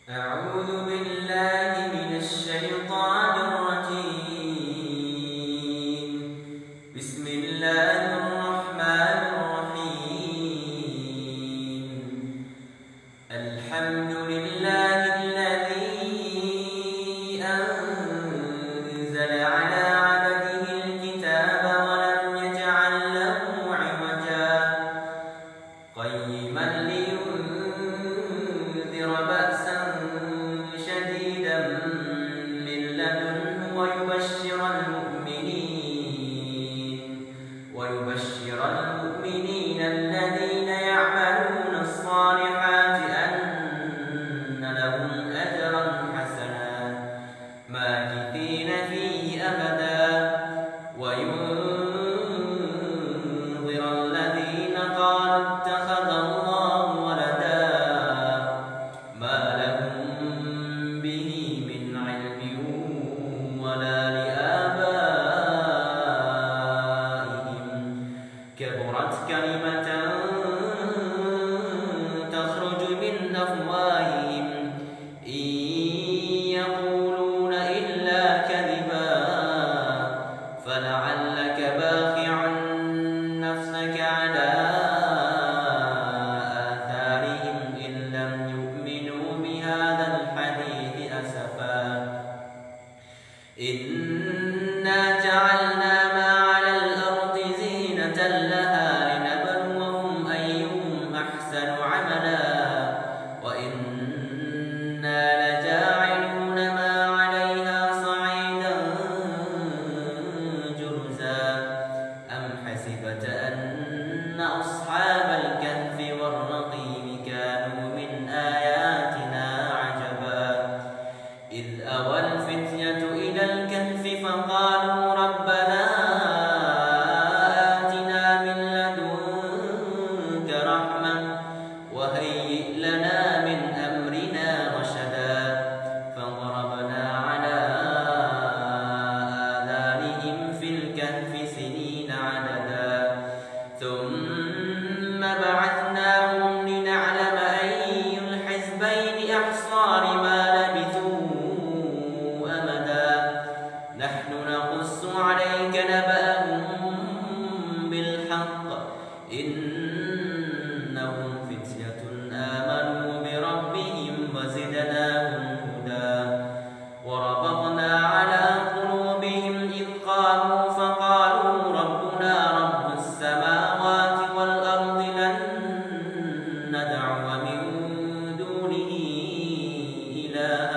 أعوذ بالله من الشيطان الرجيم. بسم الله الرحمن الرحيم. الحمد لله الذي أنزل على عبده الكتاب ولم يجعل له عوجا قيما لينذر بأسا شديدا من لدنه ويبشر المؤمنين الذين يعملون الصالحات أن لهم أجرا حسنا ماكثين فيه أبدا وينذر الذين قالوا اتخذ الله ولدا ما لهم به من علم ولا لآبائهم كبرت كلمة تخرج من أفواههم إن يقولون إلا كذبا فلعلك باخع نفسك على آثارهم إن لم يؤمنوا بهذا الحديث أسفا إنا جعلنا ما على الأرض زينة لها لنبلوهم أيهم أحسن عملا وإنا لجاعلون ما عليها صعيدا جرزا أم حسبت أن أصحاب الكهف والرقيم كانوا من آياتنا عجبا إذ أوى الفتية إلى الكهف فقالوا ربنا آتنا من لدنك رحمة وهيئ لنا من أمرنا رشدا فضربنا على آذانهم في الكهف سنين عددا ثم بعثناهم لنعلم أي الحزبين أحصى لما لبثوا أمدا نحن نقص عليك نبأهم بالحق إنهم فتية آمنوا بربهم وزدناهم هدى وربطنا على قلوبهم إذ قاموا فقالوا ربنا رب السماوات والأرض لن ندعو من دونه إلها